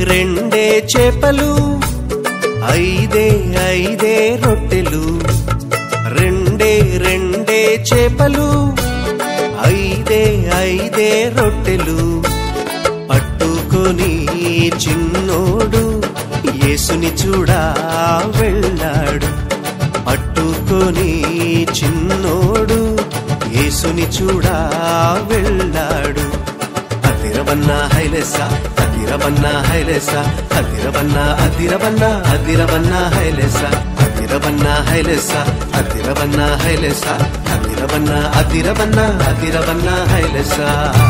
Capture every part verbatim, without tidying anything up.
రెండే చేపలు ఐదే ఐదే రొట్టెలు రెండే రెండే చేపలు ఐదే ఐదే రొట్టెలు పట్టుకొని చిన్నోడు యేసుని చూడా వెళ్ళాడు పట్టుకొని చిన్నోడు యేసుని చూడా వెళ్ళాడు అదిరవన్నా హైలెసా అదిరవన్నా హైలెసా అదిరవన్నా అదిరవన్నా అదిరవన్నా హైలెసా అదిరవన్నా హైలెసా అదిరవన్నా హైలెసా అదిరవన్నా అదిరవన్నా అదిరవన్నా హైలెసా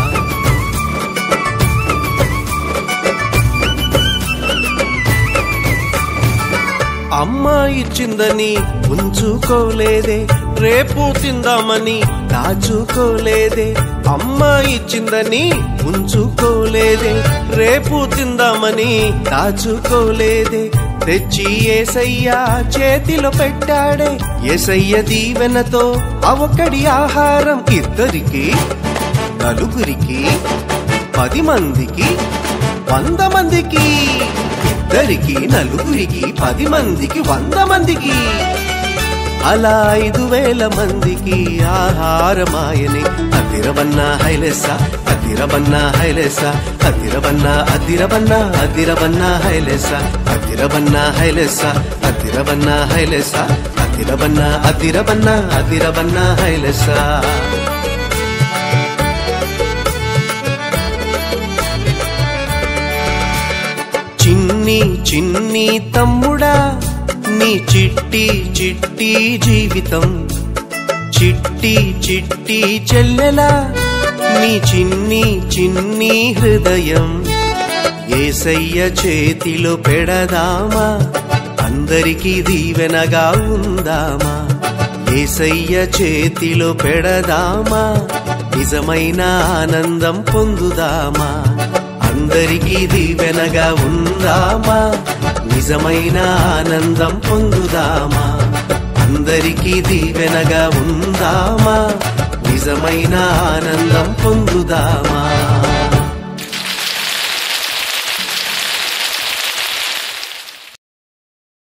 అమ్మ ఇచ్చిందని ఉంచుకోలేదే రేపు తిందామని దాచుకోలేదే అమ్మ ఇచ్చిందని ఉంచుకోలేదే రేపు తిందామని దాచుకోలేదే తెచ్చి యేసయ్య చేతిలో పెట్టాడే యేసయ్య దీవెనతో అవకడి ఆహారం ఇద్దరికి నలుగురికి పది మందికి వంద మందికి ఇద్దరికి నలుగురికి పది మందికి వంద మందికి అలా ఐదు వేల మందికి ఆహారమాయని అదిరవన్నా హైలెసా అదిరవన్నా హైలెసా అదిరవన్నా అదిరవన్నా అదిరవన్నా హైలెసా అదిరవన్నా హైలెసా అదిరవన్నా హైలెసా అదిరవన్నా అదిరవన్నా అదిరవన్నా హైలెసా చిన్ని చిన్ని తమ్ముడా నీ చిట్టి చిట్టి జీవితం చిట్టి చిట్టి చెల్లెలా నీ చిన్ని చిన్ని హృదయం యేసయ్య చేతిలో పెడదామా అందరికీ దీవెనగా ఉందామా యేసయ్య చేతిలో పెడదామా నిజమైన ఆనందం పొందుదామా అందరికీ దీవెనగా ఉందామా నిజమైన ఆనందం పొందుదామా అందరికీ దీవెనగా ఉందామా నిజమైన ఆనందం పొందుదామా